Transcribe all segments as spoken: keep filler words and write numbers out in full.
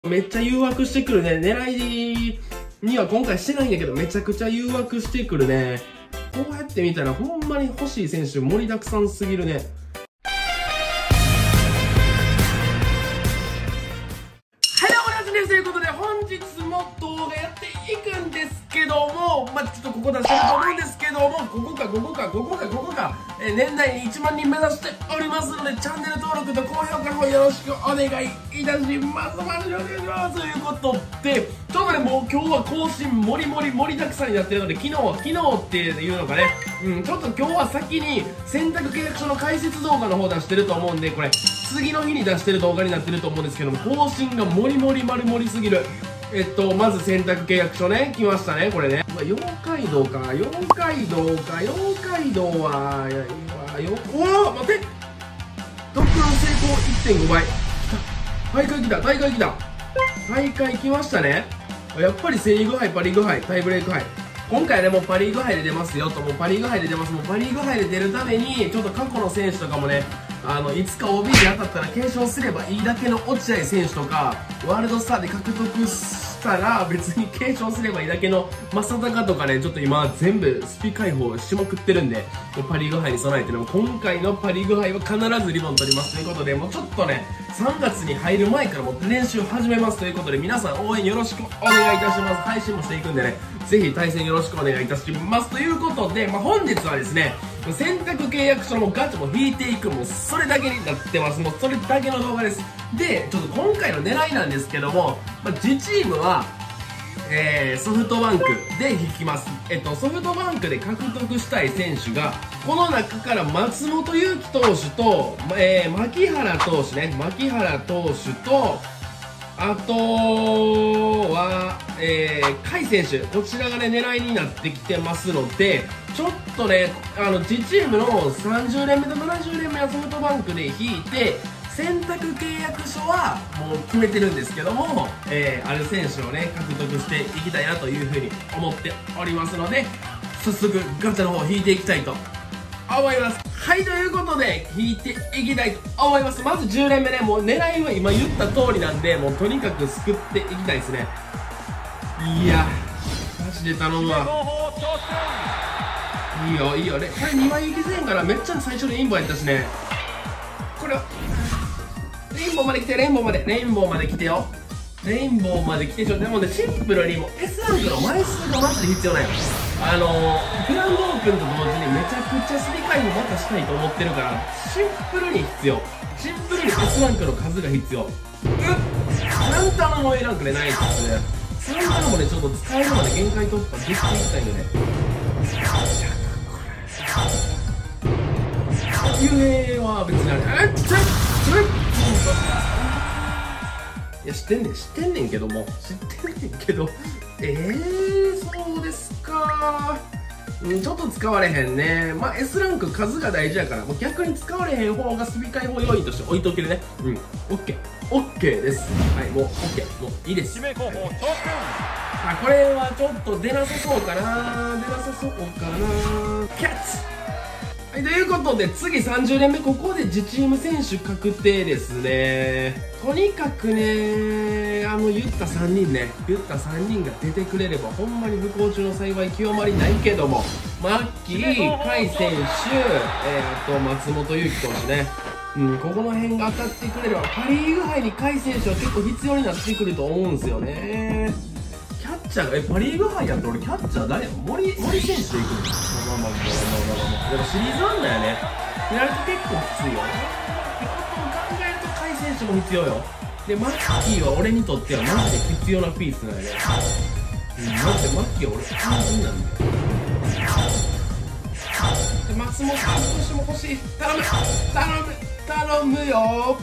めっちゃ誘惑してくるね。狙いには今回してないんだけど、めちゃくちゃ誘惑してくるね。こうやって見たらほんまに欲しい選手盛りだくさんすぎるね。はい、どうも、なつです。ということで、本日も動画やっていくんですけども、まあ、ちょっとここ出してると思うんですけども、ここか、ここか、ここか、ここか、えー、年内にいちまんにん目指しておりますので、チャンネル登録と高評価の方よろしくお願いいたします。マジでお願いします。ということで、ちょっとね、もう今日は更新もりもり盛りだくさんになってるので、昨日、昨日っていうのがね、うん、ちょっと今日は先に選択契約書の解説動画の方出してると思うんで、これ、次の日に出してる動画になってると思うんですけども、更新がもりもり丸盛りすぎる。えっと、まず選択契約書ね、来ましたね、これね。妖怪道か、妖怪道か、妖怪道は、いや、いや、よ、おー、待って、ドッグの成功 いってんご 倍。大会来た、大会来た。大会来ましたね。やっぱりセリーグ杯、パリーグ杯、タイブレーク杯。今回はね、もうパリーグ杯で出ますよと、もうパリーグ杯で出ます。もうパリーグ杯で出るために、ちょっと過去の選手とかもね、あの、いつか オービー で当たったら継承すればいいだけの落合選手とか、ワールドスターで獲得したら別に継承すればいいだけの正尚とかね、ちょっと今全部スピ解放しまくってるんで、パリーグ杯に備えてね、今回のパリーグ杯は必ずリボン取りますということで、もうちょっとね、さんがつに入る前からもう練習始めますということで、皆さん応援よろしくお願いいたします。配信もしていくんでね、ぜひ対戦よろしくお願いいたしますということで、まあ、本日はですね、選択契約書のもうガチも引いていく、もうそれだけになってます。もうそれだけの動画です。で、ちょっと今回の狙いなんですけども、まあ、自チームは、えー、ソフトバンクで引きます。えっと、ソフトバンクで獲得したい選手が、この中から松本裕樹投手と、えー、牧原投手ね、牧原投手と、あとは、えー、甲斐選手、こちらがね、狙いになってきてますので、ちょっとね、あの、自チームのさんじゅうねんめとななじゅうねんめはソフトバンクで引いて、選択契約書はもう決めてるんですけども、えー、ある選手をね、獲得していきたいなというふうに思っておりますので、早速ガチャの方引いていきたいと思います。はい、ということで引いていきたいと思います。まずじゅうねんめね、もう狙いは今言った通りなんで、もうとにかく救っていきたいですね。いや、マジで頼むわ。いいよいいよね、これにまい引きせんからめっちゃ最初にレインボーやったしね。これはレインボーまで来て、レインボーまでレインボーまで来てよ、レインボーまで来てちょっとでもね、シンプルにもう エス ランクの枚数がマジで必要なんよ。あのー、グランドオープンと同時にめちゃくちゃスリ回もまたしたいと思ってるから、シンプルに必要、シンプルに エス ランクの数が必要。うん、サンタナも エー ランクでないですね。サンタナもね、ちょっと使えるまで限界突破できていきたいんでね。幽閉は別にあれ、えっちょっいや、知ってんねん、知ってんねんけども、知ってんねんけど、えー、そうですかー、うん、ちょっと使われへんね。まあ、エス ランク数が大事やから、もう逆に使われへん方がスピ解放要因として置いとけるね。うん、オッケー、オッケーです。はい、もう、オッケー、もういいです。はい、あ、これはちょっと出なさそうかな、出なさそうかな、キャッチ。はい、ということで次さんじゅうねんめ、ここで自チーム選手確定ですね。とにかくね、あの言ったさんにんね、言ったさんにんが出てくれればほんまに不幸中の幸い極まりないけども、マッキー、甲斐選手、えー、あと松本裕樹投手ね、うん、ここの辺が当たってくれればパ・リーグ杯に甲斐選手は結構必要になってくると思うんですよね。キャッチャーが、え、パ・リーグ杯やって俺キャッチャー誰や、森、森選手でいくの。まあまあまあまあまあまあ、でもシリーズワンだよね。ってなると結構きついよ。ってことを考えると甲斐選手も必要よ。で、マッキーは俺にとってはマジで必要なピースなんやね。うん、マジでマッキーは俺肝心なんだよ。で、松本選手も欲しい。頼む頼む頼むよ。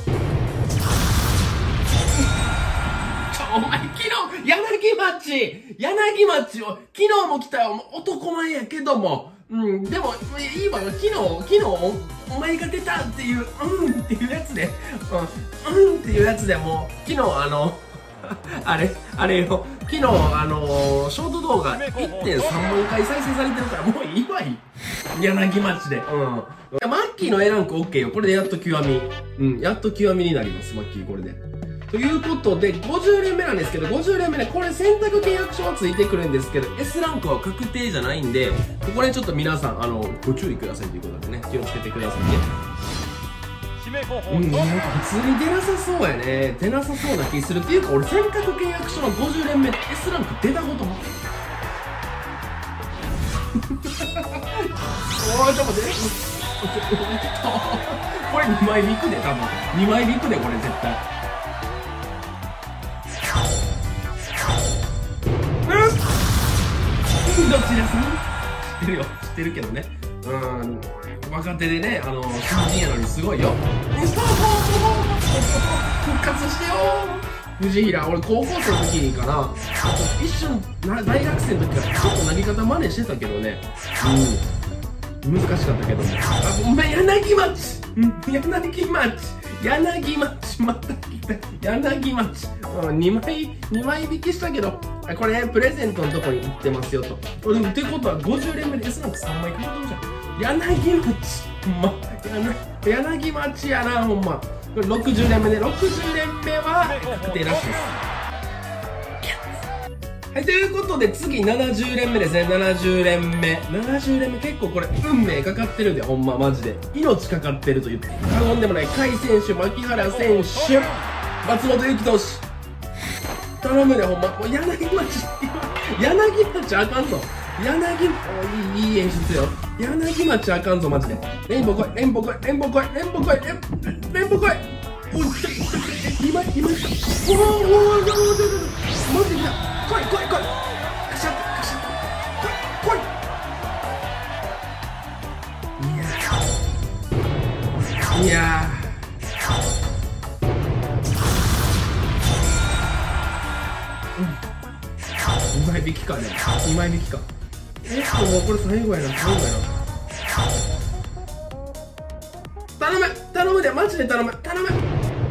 お前、昨日、柳町柳町を、昨日も来たよ、男前やけども。うん、でも、いいわよ、昨日、昨日、お前が出たっていう、うんっていうやつで、うん、うんっていうやつでもう、昨日あの、あれ、あれよ、昨日あの、ショート動画 いってんさんまんかい再生されてるから、もういいわい。柳町で。うん。マッキーの エー ランク OK よ。これでやっと極み。うん、やっと極みになります、マッキー、これで。 ということで、ごじゅう連目なんですけど、ごじゅう連目ね、これ選択契約書はついてくるんですけど、S ランクは確定じゃないんで、ここでちょっと皆さん、あの、ご注意くださいということでね、気をつけてくださいね。うん、なんか普通に出なさそうやね。出なさそうな気するっていうか、俺選択契約書のごじゅう連目で S ランク出たこともおい、ちょっと待って。これにまい引くで、多分。にまい引くで、これ絶対。うん、どちらさん知ってるよ。知ってるけどね。うん。若手でね、あの、新人やのにすごいよ。復活してよ藤平。俺、高校生の時にかな、一瞬、な大学生の時からちょっと投げ方真似してたけどね。うん。難しかったけどね。あ、お前、柳町うん、柳町柳町また来た。柳町。うん、にまい、にまい引きしたけど、これ、プレゼントのとこに行ってますよと。でも、ってことは、ごじゅう連目で S ランクさんまい獲得じゃん。柳町、ほんま、柳町やな、ほんま。これろくじゅう連目で、ろくじゅう連目は確定らしいです。はい、ということで、次ななじゅう連目ですね、ななじゅう連目。ななじゅう連目、結構これ、運命かかってるで、ほんま、マジで。命かかってると言って過言でもない。甲斐選手、牧原選手、松本裕樹投手。頼むで、ほんま。もう柳町、柳町あかんぞ。柳、いい、いい演出よ。柳町あかんぞ、マジで。レインボー来い、レインボー来い、レインボー来い、レインボー来い、レインボー来い。おい、今、今、おー、おー、おー、おー、おー、マジで来た。来い、来い、来い。カシャッ、カシャッ。来い、来い。いやー。いやー。うん。にまい引きかね。にまい引きか。えっと、もうこれ最後やな、最後やな。頼む頼むで、マジで頼む頼む。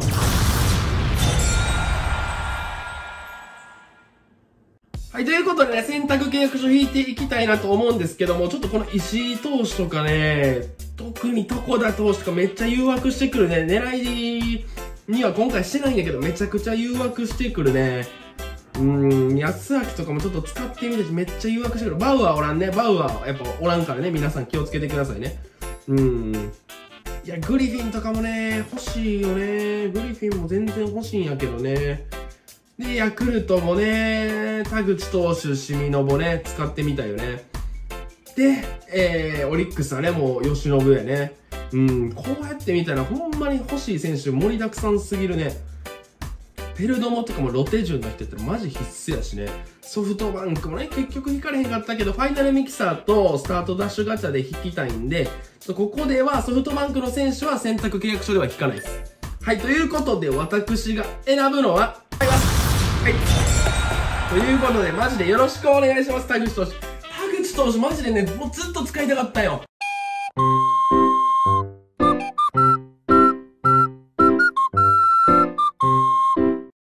はい、ということでね、選択契約書引いていきたいなと思うんですけども、ちょっとこの石井投手とかね、特に床田投手とかめっちゃ誘惑してくるね。狙いには今回してないんだけど、めちゃくちゃ誘惑してくるね。うーん、安明とかもちょっと使ってみてめっちゃ誘惑してくる。バウアーおらんね。バウアーやっぱおらんからね、皆さん気をつけてくださいね。うーん。いや、グリフィンとかもね、欲しいよね。グリフィンも全然欲しいんやけどね。で、ヤクルトもね、田口投手、シミノボね、使ってみたいよね。で、えー、オリックスはね、もう、由伸やね。うん、こうやって見たら、ほんまに欲しい選手盛りだくさんすぎるね。ペルドモとかもロテ順の人やったらマジ必須やしね。ソフトバンクもね、結局引かれへんかったけど、ファイナルミキサーとスタートダッシュガチャで引きたいんで、ちょっとここではソフトバンクの選手は選択契約書では引かないです。はい、ということで私が選ぶのは、はい。ということで、マジでよろしくお願いします、田口投手。田口投手、マジでね、もうずっと使いたかったよ。